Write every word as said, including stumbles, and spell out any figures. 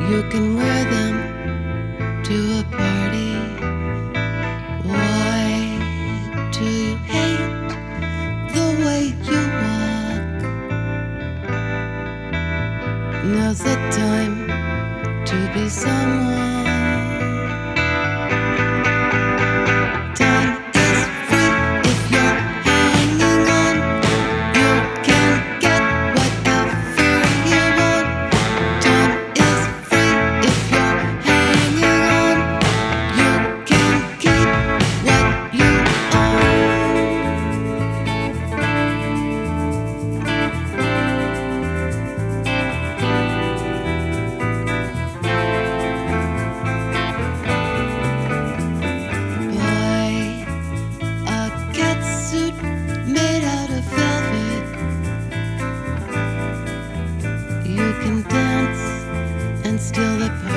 You can wear them to a party. Why do you hate the way you walk? Now's the time to be someone. Time is free if you're hanging on. You can get whatever you want. Time is free if you're hanging on. You can keep what you own. Buy a catsuit made out of velvet. You can dance and steal the party.